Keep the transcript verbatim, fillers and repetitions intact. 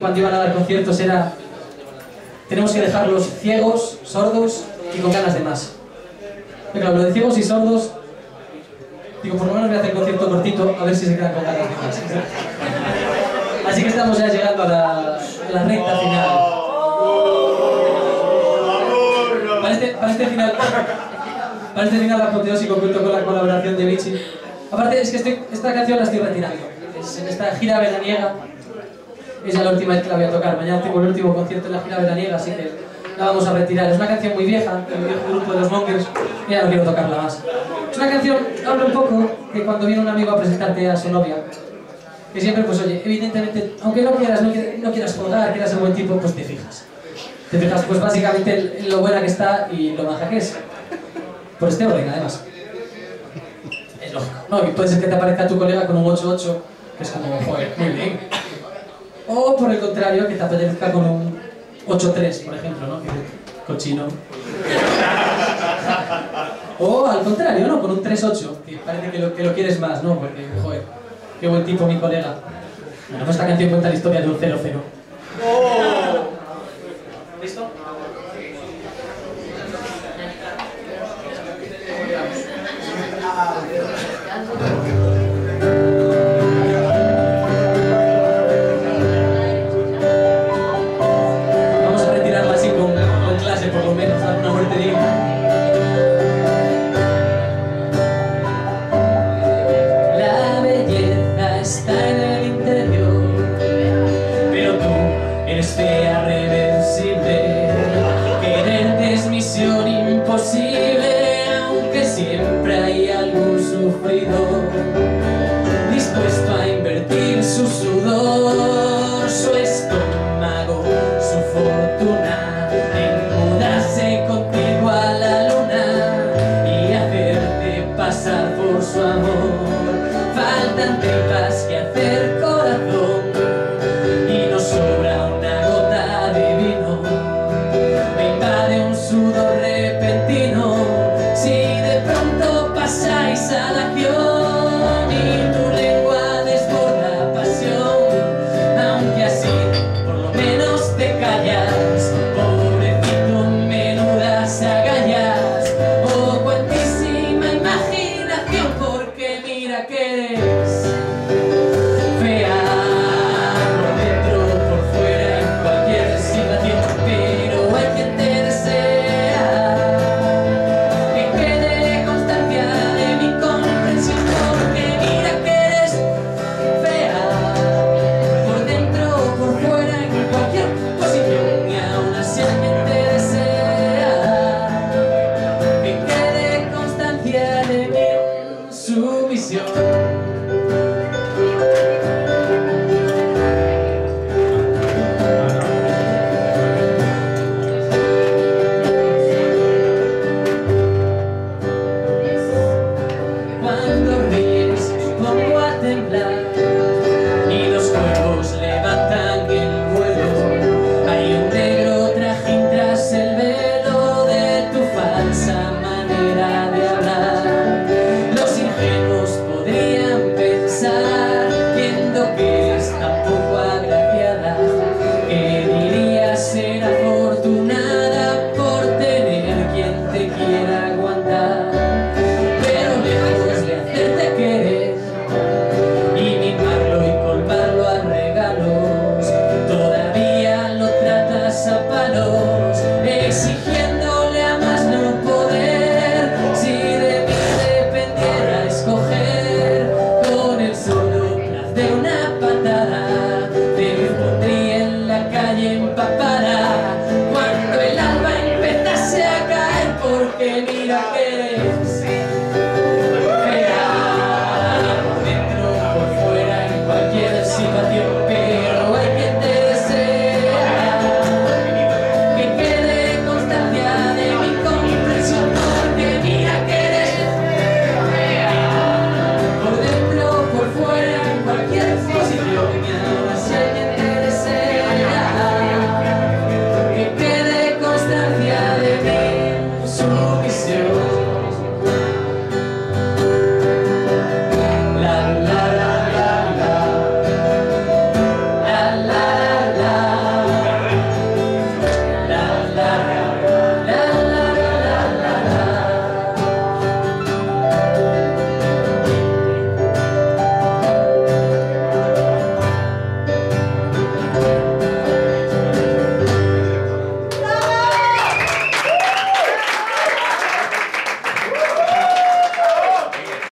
cuando iban a dar conciertos era: tenemos que dejarlos ciegos, sordos y con ganas de más. Y claro, lo de ciegos y sordos, digo, por lo menos voy a hacer un concierto cortito, a ver si se quedan con ganas de más. Así que estamos ya llegando a la, a la recta final. Para este, para este final, para este final apoteósico cuento con la colaboración de Vichy. Aparte, es que estoy, esta canción la estoy retirando. Es en esta gira veraniega. Es ya la última vez que la voy a tocar. Mañana tengo el último concierto en la gira veraniega, así que la vamos a retirar. Es una canción muy vieja, del viejo grupo de los Mongers, y ya no quiero tocarla más. Es una canción, habla un poco que cuando viene un amigo a presentarte a su novia, que siempre, pues oye, evidentemente, aunque no quieras, no quieras, no quieras colgar, quieras ser buen tipo, pues te fijas. Te fijas, pues básicamente en lo buena que está y lo maja que es. Por este orden, además. Es lógico, ¿no? Y puede ser que te aparezca tu colega con un ocho ocho, que es como, joder, muy bien. O por el contrario, que te apetezca con un ocho tres, por ejemplo, ¿no? Que cochino. O al contrario, ¿no? Con un tres ocho, que parece que lo, que lo quieres más, ¿no? Porque, joder, qué buen tipo mi colega. Bueno, pues esta canción cuenta la historia de un cero cero. ¿Listo? Vamos a retirarla así con, con clase, por lo menos, dar una muerte digna. La belleza está en el interior, pero tú eres fea.